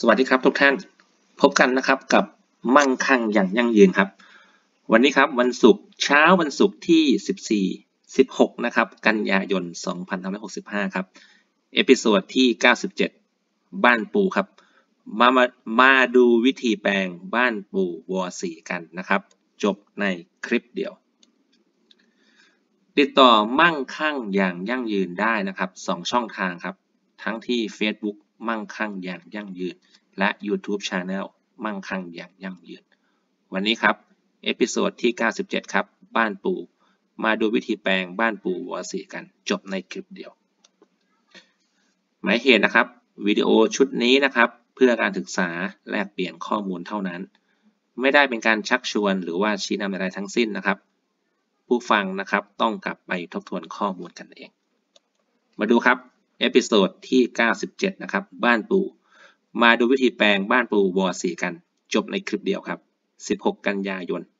สวัสดีครับทุกท่านพบกันนะครับกับมั่งคั่งอย่างยั่งยืนครับวันนี้ครับวันศุกร์เช้าวันศุกร์ที่16นะครับกันยายน2565ครับเอพิโซดที่97บ้านปูครับมาดูวิธีแปลงบ้านปูวอ4กันนะครับจบในคลิปเดียวติดต่อมั่งคั่งอย่างยั่งยืนได้นะครับ2ช่องทางครับทั้งที่ Facebook มั่งคั่งอย่างยั่งยืนและ YouTube Channel มั่งคั่งอย่างยั่งยืนวันนี้ครับเอพิโซดที่97ครับบ้านปูมาดูวิธีแปลงบ้านปูวอ4กันจบในคลิปเดียวหมายเหตุนะครับวิดีโอชุดนี้นะครับเพื่อการศึกษาแลกเปลี่ยนข้อมูลเท่านั้นไม่ได้เป็นการชักชวนหรือว่าชี้นำอะไรทั้งสิ้นนะครับผู้ฟังนะครับต้องกลับไปทบทวนข้อมูลกันเองมาดูครับเอพิโซดที่97นะครับบ้านปูมาดูวิธีแปลงบ้านปูวอ4กันจบในคลิปเดียวครับ16กันยายน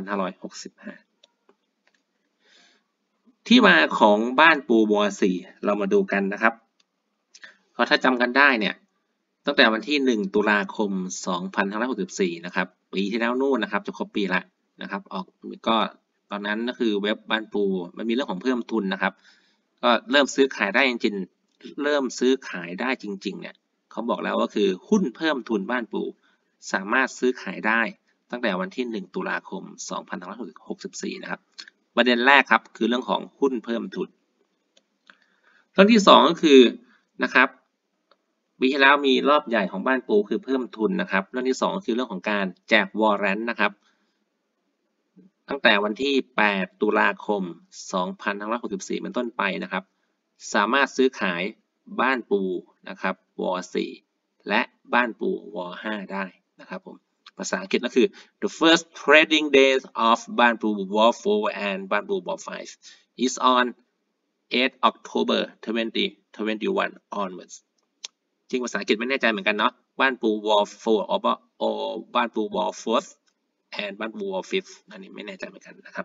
2565ที่มาของบ้านปูวอ4เรามาดูกันนะครับเพราะถ้าจำกันได้เนี่ยตั้งแต่วันที่1ตุลาคม2564นะครับปีที่แล้วนู่นนะครับจะครบปีละนะครับออกก็ตอนนั้นก็คือเว็บบ้านปูมันมีเรื่องของเพิ่มทุนนะครับก็เริ่มซื้อขายได้จริงๆเนี่ยเขาบอกแล้วว่าคือหุ้นเพิ่มทุนบ้านปูสามารถซื้อขายได้ตั้งแต่วันที่1ตุลาคม2564นะครับประเด็นแรกครับคือเรื่องของหุ้นเพิ่มทุนเรื่องที่2ก็คือนะครับปีที่แล้วมีรอบใหญ่ของบ้านปูคือเพิ่มทุนนะครับเรื่องที่2ก็คือเรื่องของการแจกวอร์เรนต์นะครับตั้งแต่วันที่8ตุลาคม2564เป็นต้นไปนะครับสามารถซื้อขายบ้านปูนะครับวอ4และบ้านปูวอ5ได้นะครับผมภาษาอังกฤษก็คือ the first trading days of บ้านปูวอ4 and บ้านปูวอ5 is on 8 October 2021 onwards จริงภาษาอังกฤษไม่แน่ใจเหมือนกันเนาะบ้านปูวอ4 or บ้านปูวอ4 and บ้านปูวอ5อันนี้ไม่แน่ใจเหมือนกันนะครับ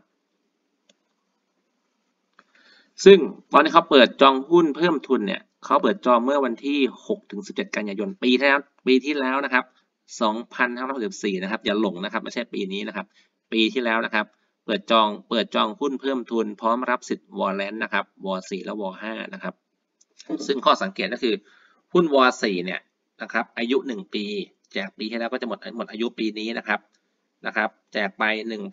ซึ่งตอนนี้เขาเปิดจองหุ้นเพิ่มทุนเนี่ยเขาเปิดจองเมื่อวันที่6-17กันยายนปีที่แล้วนะครับ2564นะครับอย่าหลงนะครับไม่ใช่ปีนี้นะครับปีที่แล้วนะครับเปิดจองหุ้นเพิ่มทุนพร้อมรับสิทธิ์วอร์เรนต์นะครับวอ4และวอ5นะครับซึ่งข้อสังเกตก็คือหุ้นวอ4เนี่ยนะครับอายุ1ปีแจกปีที่แล้วก็จะหมดอายุปีนี้นะครับแจกไป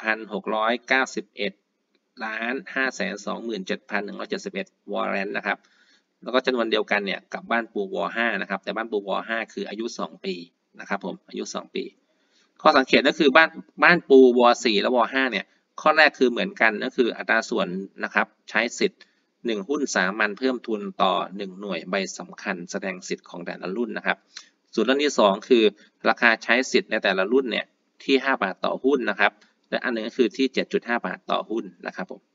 1,691,527,171 วอร์เรนต์นะครับแล้วก็จำนวนเดียวกันเนี่ยกับบ้านปูวอ5นะครับแต่บ้านปูวอ5คืออายุ2ปีนะครับผมอายุ2ปีข้อสังเกตก็คือบ้านปูวอ4และวอ5เนี่ยข้อแรกคือเหมือนกันก็คืออัตราส่วนนะครับใช้สิทธิ์1หุ้นสามัญเพิ่มทุนต่อ1หน่วยใบสำคัญแสดงสิทธิ์ของแต่ละรุ่นนะครับส่วนเรื่องที่2คือราคาใช้สิทธิ์ในแต่ละรุ่นเนี่ยที่5บาทต่อหุ้นนะครับและอันนึงก็คือที่ 7.5 บาทต่อหุ้นนะครับผม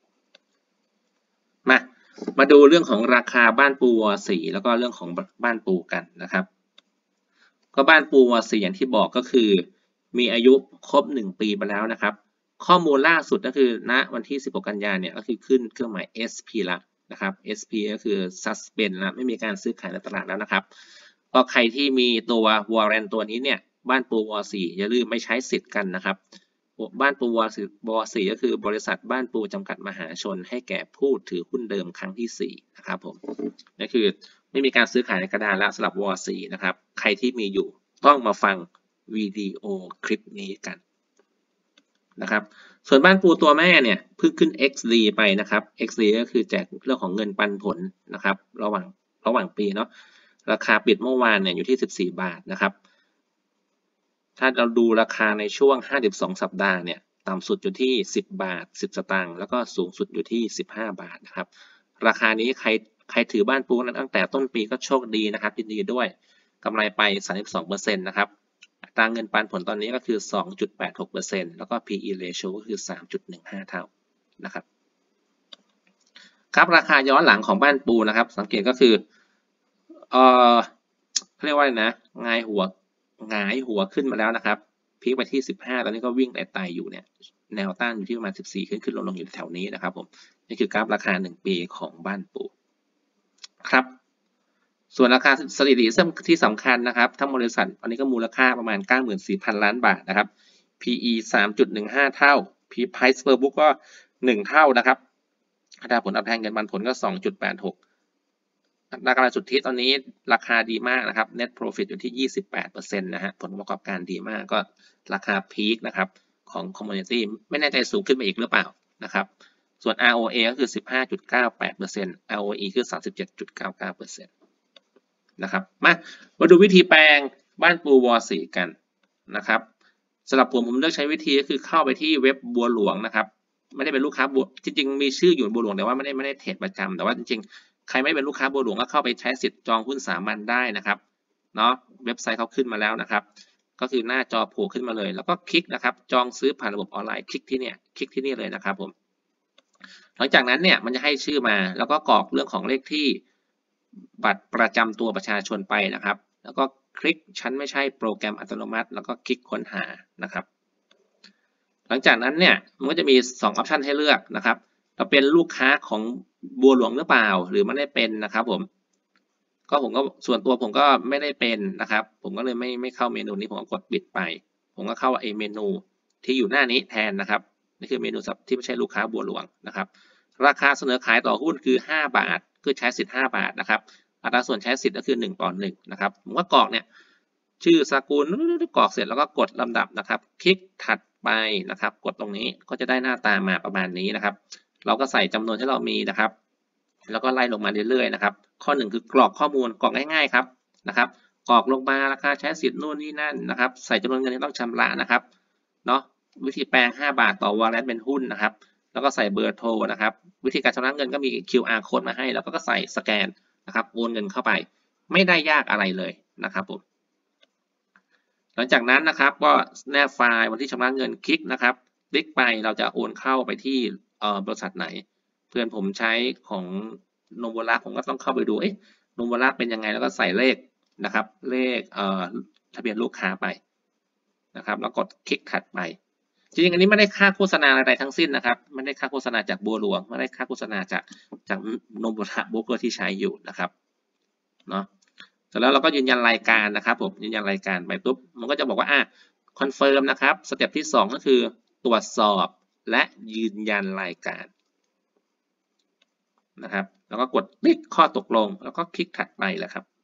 มาดูเรื่องของราคาบ้านปูวอ4แล้วก็เรื่องของบ้านปูกันนะครับก็บ้านปูวอ4อย่างที่บอกก็คือมีอายุครบ1ปีไปแล้วนะครับข้อมูลล่าสุดก็คือณวันที่16กันยายนเนี่ยก็คือขึ้นเครื่องหมาย SP ละนะครับ SP ก็คือ suspend แล้วไม่มีการซื้อขายในตลาดแล้วนะครับก็ใครที่มีตัววอร์เรนต์ตัวนี้เนี่ยบ้านปูวอ4อย่าลืมไม่ใช้สิทธิ์กันนะครับบ้านปูวอ4ก็คือบริษัทบ้านปูจำกัดมหาชนให้แก่ผู้ถือหุ้นเดิมครั้งที่4นะครับผมนั่นคือไม่มีการซื้อขายในกระดานแล้วสำหรับวอ4นะครับใครที่มีอยู่ต้องมาฟังวิดีโอคลิปนี้กันนะครับส่วนบ้านปูตัวแม่เนี่ยเพิ่งขึ้น XD ไปนะครับ XD ก็คือแจกเรื่องของเงินปันผลนะครับระหว่างปีเนาะราคาปิดเมื่อวานเนี่ยอยู่ที่14 บาทนะครับถ้าเราดูราคาในช่วง52สัปดาห์เนี่ยต่ำสุดอยู่ที่10 บาท 10 สตางค์แล้วก็สูงสุดอยู่ที่15 บาทนะครับราคานี้ใครถือบ้านปูนั้นตั้งแต่ต้นปีก็โชคดีนะครับยินดีด้วยกำไรไป 32% นะครับอัตราเงินปันผลตอนนี้ก็คือ 2.86% แล้วก็ PE ratio ก็คือ 3.15 เท่านะครับครับราคาย้อนหลังของบ้านปูนะครับสังเกตก็คือเรียกว่าอะไรนะหงายหัวขึ้นมาแล้วนะครับพีคไปที่15ตอนนี้ก็วิ่งไต่อยู่เนี่ยแนวต้านอยู่ที่ประมาณ14ขึ้นลงอยู่แถวนี้นะครับผมนี่คือกราฟราคา1ปีของบ้านปูครับส่วนราคาสถิติที่สำคัญนะครับทั้งบริษัทอันนี้ก็มูลค่าประมาณ 94,000 ล้านบาทนะครับ PE 3.15 เท่า Price per book ก็1เท่านะครับอัตราผลตอบแทนเงินปันผลก็ 2.86 ราคาสุทธิตอนนี้ราคาดีมากนะครับ Net Profit อยู่ที่ 28% นะฮะผลประกอบการดีมากก็ราคาพีคนะครับของ Community ไม่แน่ใจสูงขึ้นไปอีกหรือเปล่านะครับส่วน ROA ก็คือ 15.98% ROE คือ 37.99% นะครับมาดูวิธีแปลงบ้านปูวอ4กันนะครับสำหรับผมเลือกใช้วิธีก็คือเข้าไปที่เว็บบัวหลวงนะครับไม่ได้เป็นลูกค้าบัวจริงๆมีชื่ออยู่บัวหลวงแต่ว่าไม่ได้เทรดประจำแต่ว่าจริงๆใครไม่เป็นลูกค้าบัวหลวงก็เข้าไปใช้สิทธิ์จองหุ้นสามัญได้นะครับเนาะเว็บไซต์เขาขึ้นมาแล้วนะครับก็คือหน้าจอโผล่ขึ้นมาเลยแล้วก็คลิกนะครับจองซื้อผ่านระบบออนไลน์คลิกที่นี่เลยนะครับผมหลังจากนั้นเนี่ยมันจะให้ชื่อมาแล้วก็กรอกเรื่องของเลขที่บัตรประจำตัวประชาชนไปนะครับแล้วก็คลิกฉันไม่ใช่โปรแกรมอัตโนมัติแล้วก็คลิกค้นหานะครับหลังจากนั้นเนี่ยมันก็จะมี2 ออปชันให้เลือกนะครับเราเป็นลูกค้าของบัวหลวงหรือเปล่าหรือไม่ได้เป็นนะครับผมส่วนตัวผมก็ไม่ได้เป็นนะครับผมก็เลยไม่เข้าเมนูนี้ผมก็กดปิดไปผมก็เข้าเมนูที่อยู่หน้านี้แทนนะครับนี่คือเมนูที่ไม่ใช่ลูกค้าบัวหลวงนะครับราคาเสนอขายต่อหุ้นคือ5 บาทคือใช้สิทธิ์5 บาทนะครับอัตราส่วนใช้สิทธิ์ก็คือ1:1นะครับผมก็กรอกเนี่ยชื่อสกุลกรอกเสร็จแล้วก็กดลำดับนะครับคลิกถัดไปนะครับกดตรงนี้ก็จะได้หน้าตามาประมาณนี้นะครับเราก็ใส่จำนวนที่เรามีนะครับแล้วก็ไล่ลงมาเรื่อยๆนะครับข้อ1คือกรอกข้อมูลกรอกง่ายๆครับนะครับกรอกลงมาราคาใช้สิทธิ์นู่นนี่นั่นนะครับใส่จำนวนเงินที่ต้องชำระนะครับเนาะวิธีแปลง5 บาทต่อวอลเล็ตเป็นหุ้นนะครับแล้วก็ใส่เบอร์โทรนะครับวิธีการชำระเงินก็มี QR code มาให้แล้วก็ใส่สแกนนะครับโอนเงินเข้าไปไม่ได้ยากอะไรเลยนะครับผมหลังจากนั้นนะครับก็แนบไฟล์วันที่ชำระเงินคลิกนะครับคลิกไปเราจะโอนเข้าไปที่บริษัทไหนเพื่อนผมใช้ของโนโวลักผมก็ต้องเข้าไปดูโนโวลักเป็นยังไงแล้วก็ใส่เลขนะครับเลขทะเบียนลูกค้าไปนะครับแล้วกดคลิกถัดไปจริงๆอันนี้ไม่ได้ค่าโฆษณาอะไรทั้งสิ้นนะครับไม่ได้ค่าโฆษณาจากบัวหลวงไม่ได้ค่าโฆษณาจากโนโวลักโบรกเกอร์ที่ใช้อยู่นะครับเนาะเสร็จแล้วเราก็ยืนยันรายการนะครับผมยืนยันรายการไปปุ๊บมันก็จะบอกว่าคอนเฟิร์มนะครับสเต็ปที่2ก็คือตรวจสอบและยืนยันรายการนะครับแล้วก็กดคลิกข้อตกลงแล้วก็คลิกถัดไปแล้วครับ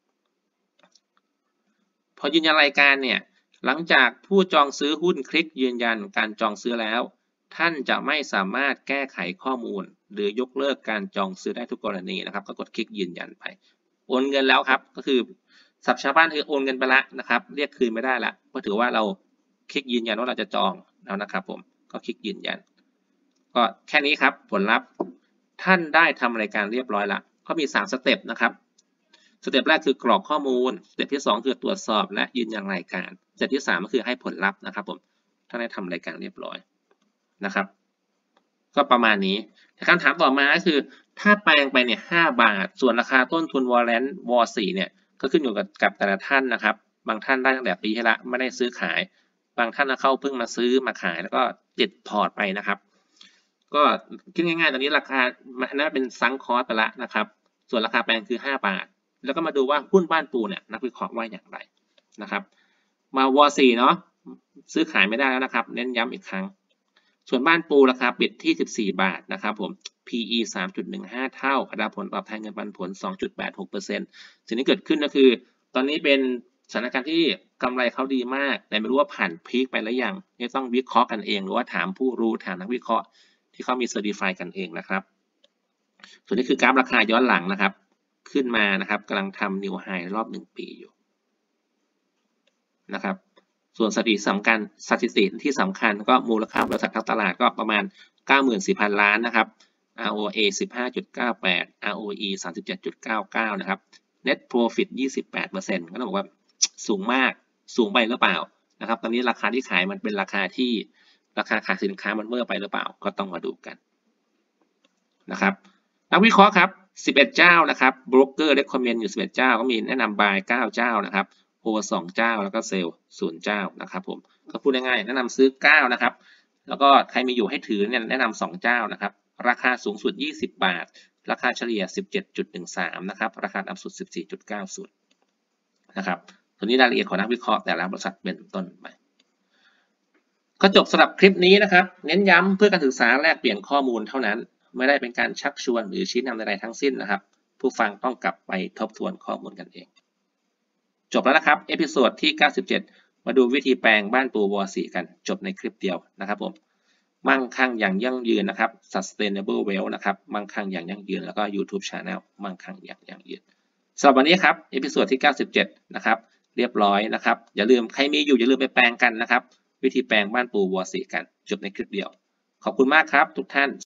พอยืนยันรายการเนี่ยหลังจากผู้จองซื้อหุ้นคลิกยืนยันการจองซื้อแล้วท่านจะไม่สามารถแก้ไขข้อมูลหรือยกเลิกการจองซื้อได้ทุกกรณีนะครับก็กดคลิกยืนยันไปโอนเงินแล้วครับก็คือศัพท์ชาวบ้านคือโอนเงินไปแล้วนะครับเรียกคืนไม่ได้ละเพราะถือว่าเราคลิกยืนยันว่าเราจะจองแล้วนะครับผมก็คลิกยืนยันก็แค่นี้ครับผลลัพธ์ท่านได้ทำรายการเรียบร้อยละก็มี3 สเต็ปนะครับสเต็ปแรกคือกรอกข้อมูลสเต็ปที่2คือตรวจสอบและยืนยันรายการสเต็ปที่3ก็คือให้ผลลัพธ์นะครับผมท่านได้ทำรายการเรียบร้อยนะครับก็ประมาณนี้คำถามต่อมาก็คือถ้าแปลงไปเนี่ย5 บาทส่วนราคาต้นทุนวอลเลนวอ4เนี่ยก็ขึ้นอยู่กับแต่ละท่านนะครับบางท่านได้ตั้งแต่ปีที่แล้วไม่ได้ซื้อขายบางท่านเข้าเพิ่งมาซื้อมาขายแล้วก็ติดพอร์ตไปนะครับก็คิดง่ายๆตอนนี้ราคาน่าเป็นซังคอสไปแล้วนะครับส่วนราคาแปลงคือ5 บาทแล้วก็มาดูว่าหุ้นบ้านปูเนี่ยนักวิเคราะห์ว่าอย่างไรนะครับมาวอ4เนาะซื้อขายไม่ได้แล้วนะครับเน้นย้ำอีกครั้งส่วนบ้านปูราคาปิดที่14 บาทนะครับผม PE 3.15 เท่าอัตราผลตอบแทนเงินปันผล 2.86% สิ่งที่เกิดขึ้นก็คือตอนนี้เป็นสถานการณ์ที่กำไรเขาดีมากแต่ไม่รู้ว่าผ่านพีคไปแล้วยังนี่ต้องวิเคราะห์กันเองหรือว่าถามผู้รู้ถามนักวิเคราะห์ที่เขามีเซอร์ติฟายกันเองนะครับส่วนนี้คือกราฟราคาย้อนหลังนะครับขึ้นมานะครับกำลังทำนิวไฮรอบ1 ปีอยู่นะครับส่วนสถิติที่สำคัญก็มูลค่าบริษัททั้งตลาดก็ประมาณ 94,000 ล้านนะครับ ROA 15.98 ROE 37.99 นะครับ Net Profit 28% ก็ต้องบอกว่าสูงมากสูงไปหรือเปล่านะครับตอนนี้ราคาที่ขายมันเป็นราคาขายสินค้ามันเวอร์ไปหรือเปล่าก็ต้องมาดูกันนะครับนักวิเคราะห์ครับ11 เจ้านะครับโบรกเกอร์เรคคอมเมนต์อยู่11 เจ้าก็มีแนะนำบาย9 เจ้านะครับโฮ2 เจ้าแล้วก็เซลล์0 เจ้านะครับผมก็พูดง่ายๆแนะนำซื้อ9นะครับแล้วก็ใครมีอยู่ให้ถือเนี่ยแนะนำ2 เจ้านะครับราคาสูงสุด20 บาทราคาเฉลี่ย 17.13 นะครับราคาต่ำสุด 14.90 นะครับตัวนี้รายละเอียดของนักวิเคราะห์แต่ละบริษัทเป็นต้นไปก็จบสำหรับคลิปนี้นะครับเน้นย้ำเพื่อการศึกษาแลกเปลี่ยนข้อมูลเท่านั้นไม่ได้เป็นการชักชวนหรือชี้นำใดๆทั้งสิ้นนะครับผู้ฟังต้องกลับไปทบทวนข้อมูลกันเองจบแล้วนะครับเอพิโซดที่ 97 มาดูวิธีแปลงบ้านปูวอ4กันจบในคลิปเดียวนะครับผมมั่งคั่งอย่างยั่งยืนนะครับ sustainable wealth นะครับมั่งคั่งอย่างยั่งยืนแล้วก็ YouTube Channel มั่งคั่งอย่างยั่งยืนสำหรับวันนี้ครับเอพิโซดที่ 97 นะครับเรียบร้อยนะครับอย่าลืมใครมีอยู่อย่าลืมไปแปลงกันนะครับวิธีแปลงบ้านปูวอ4กันจบในคลิปเดียวขอบคุณมากครับทุกท่าน